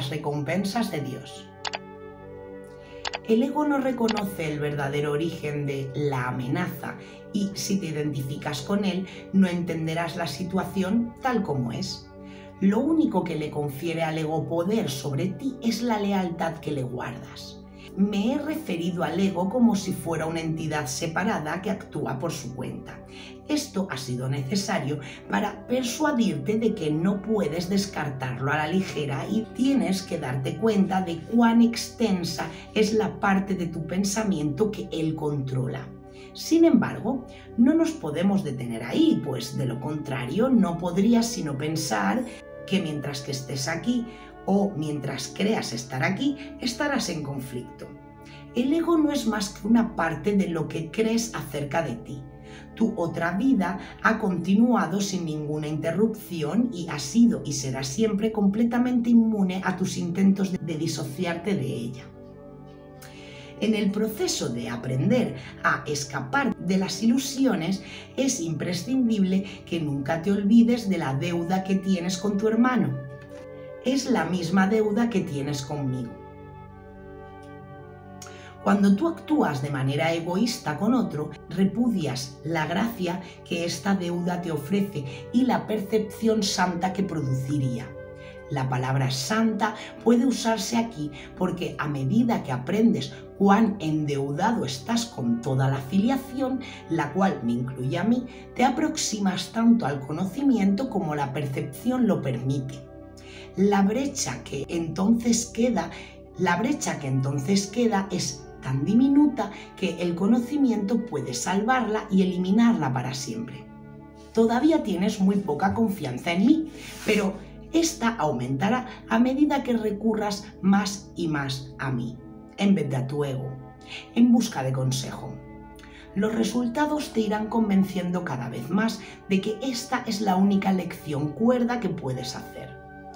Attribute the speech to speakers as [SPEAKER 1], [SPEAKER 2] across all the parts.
[SPEAKER 1] las recompensas de Dios. El ego no reconoce el verdadero origen de la amenaza y si te identificas con él, no entenderás la situación tal como es. Lo único que le confiere al ego poder sobre ti es la lealtad que le guardas. Me he referido al ego como si fuera una entidad separada que actúa por su cuenta. Esto ha sido necesario para persuadirte de que no puedes descartarlo a la ligera y tienes que darte cuenta de cuán extensa es la parte de tu pensamiento que él controla. Sin embargo, no nos podemos detener ahí, pues de lo contrario no podrías sino pensar que mientras que estés aquí o mientras creas estar aquí, estarás en conflicto. El ego no es más que una parte de lo que crees acerca de ti. Tu otra vida ha continuado sin ninguna interrupción y has sido y serás siempre completamente inmune a tus intentos de disociarte de ella. En el proceso de aprender a escapar de las ilusiones, es imprescindible que nunca te olvides de la deuda que tienes con tu hermano. Es la misma deuda que tienes conmigo. Cuando tú actúas de manera egoísta con otro, repudias la gracia que esta deuda te ofrece y la percepción santa que produciría. La palabra santa puede usarse aquí porque a medida que aprendes cuán endeudado estás con toda la filiación, la cual me incluye a mí, te aproximas tanto al conocimiento como la percepción lo permite. La brecha que entonces queda es tan diminuta que el conocimiento puede salvarla y eliminarla para siempre. Todavía tienes muy poca confianza en mí, pero esta aumentará a medida que recurras más y más a mí, en vez de a tu ego, en busca de consejo. Los resultados te irán convenciendo cada vez más de que esta es la única lección cuerda que puedes hacer.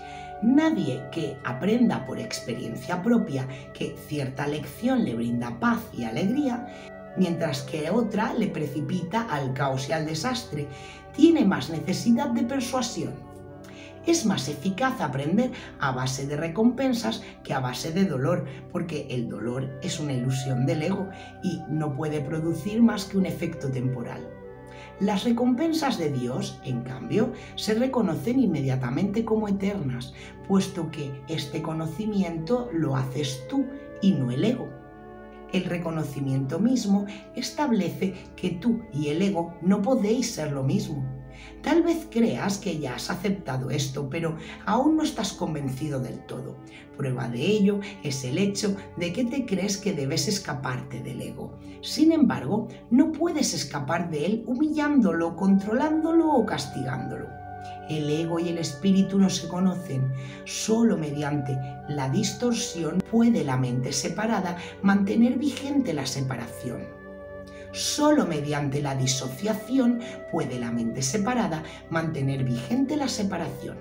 [SPEAKER 1] Nadie que aprenda por experiencia propia que cierta lección le brinda paz y alegría, mientras que otra le precipita al caos y al desastre, tiene más necesidad de persuasión. Es más eficaz aprender a base de recompensas que a base de dolor, porque el dolor es una ilusión del ego y no puede producir más que un efecto temporal. Las recompensas de Dios, en cambio, se reconocen inmediatamente como eternas, puesto que este conocimiento lo haces tú y no el ego. El reconocimiento mismo establece que tú y el ego no podéis ser lo mismo. Tal vez creas que ya has aceptado esto, pero aún no estás convencido del todo. Prueba de ello es el hecho de que te crees que debes escaparte del ego. Sin embargo, no puedes escapar de él humillándolo, controlándolo o castigándolo. El ego y el espíritu no se conocen. Solo mediante la distorsión puede la mente separada mantener vigente la separación. Solo mediante la disociación puede la mente separada mantener vigente la separación.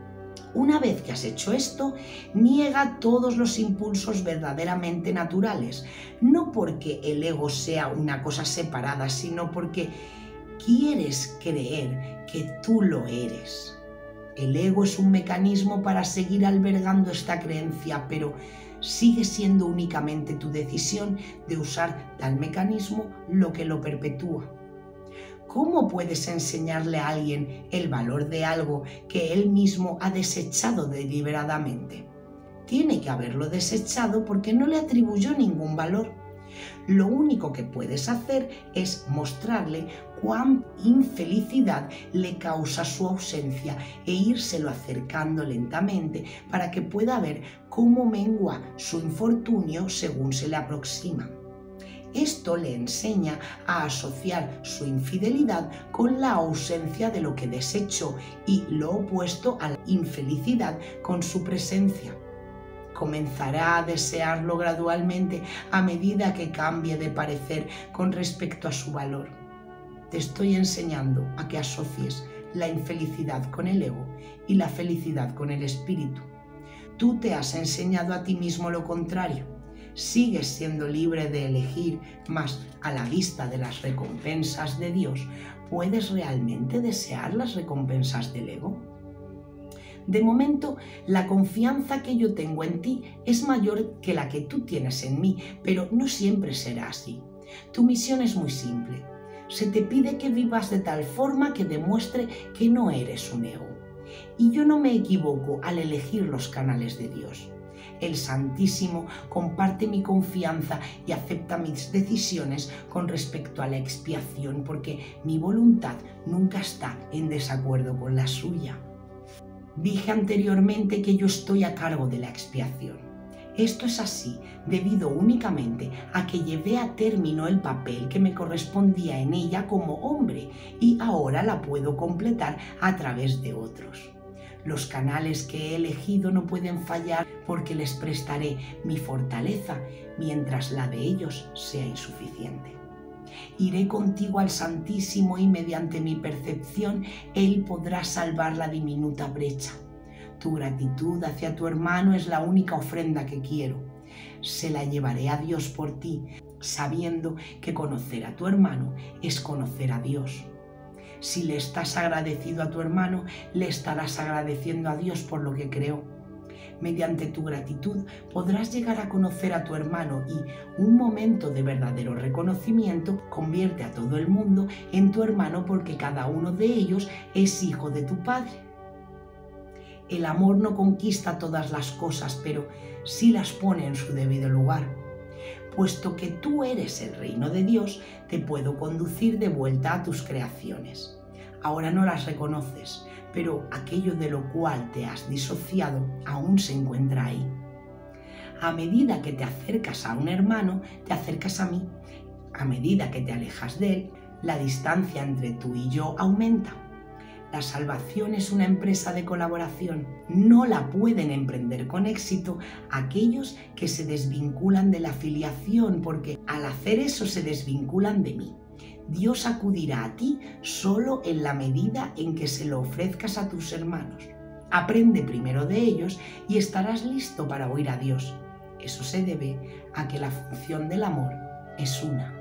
[SPEAKER 1] Una vez que has hecho esto, niega todos los impulsos verdaderamente naturales, no porque el ego sea una cosa separada, sino porque quieres creer que tú lo eres. El ego es un mecanismo para seguir albergando esta creencia, pero sigue siendo únicamente tu decisión de usar tal mecanismo lo que lo perpetúa. ¿Cómo puedes enseñarle a alguien el valor de algo que él mismo ha desechado deliberadamente? Tiene que haberlo desechado porque no le atribuyó ningún valor. Lo único que puedes hacer es mostrarle cuán infelicidad le causa su ausencia e írselo acercando lentamente para que pueda ver cómo mengua su infortunio según se le aproxima. Esto le enseña a asociar su infidelidad con la ausencia de lo que desechó y lo opuesto a la infelicidad con su presencia. Comenzará a desearlo gradualmente a medida que cambie de parecer con respecto a su valor. Te estoy enseñando a que asocies la infelicidad con el ego y la felicidad con el espíritu. Tú te has enseñado a ti mismo lo contrario. Sigues siendo libre de elegir, mas a la vista de las recompensas de Dios, ¿puedes realmente desear las recompensas del ego? De momento, la confianza que yo tengo en ti es mayor que la que tú tienes en mí, pero no siempre será así. Tu misión es muy simple. Se te pide que vivas de tal forma que demuestre que no eres un ego. Y yo no me equivoco al elegir los canales de Dios. El Santísimo comparte mi confianza y acepta mis decisiones con respecto a la expiación, porque mi voluntad nunca está en desacuerdo con la suya. Dije anteriormente que yo estoy a cargo de la expiación. Esto es así debido únicamente a que llevé a término el papel que me correspondía en ella como hombre y ahora la puedo completar a través de otros. Los canales que he elegido no pueden fallar porque les prestaré mi fortaleza mientras la de ellos sea insuficiente. Iré contigo al Santísimo y mediante mi percepción Él podrá salvar la diminuta brecha. Tu gratitud hacia tu hermano es la única ofrenda que quiero. Se la llevaré a Dios por ti, sabiendo que conocer a tu hermano es conocer a Dios. Si le estás agradecido a tu hermano, le estarás agradeciendo a Dios por lo que creó. Mediante tu gratitud podrás llegar a conocer a tu hermano y un momento de verdadero reconocimiento convierte a todo el mundo en tu hermano porque cada uno de ellos es hijo de tu Padre. El amor no conquista todas las cosas, pero sí las pone en su debido lugar. Puesto que tú eres el reino de Dios, te puedo conducir de vuelta a tus creaciones. Ahora no las reconoces, pero aquello de lo cual te has disociado aún se encuentra ahí. A medida que te acercas a un hermano, te acercas a mí. A medida que te alejas de él, la distancia entre tú y yo aumenta. La salvación es una empresa de colaboración. No la pueden emprender con éxito aquellos que se desvinculan de la filiación, porque al hacer eso se desvinculan de mí. Dios acudirá a ti solo en la medida en que se lo ofrezcas a tus hermanos. Aprende primero de ellos y estarás listo para oír a Dios. Eso se debe a que la función del amor es una.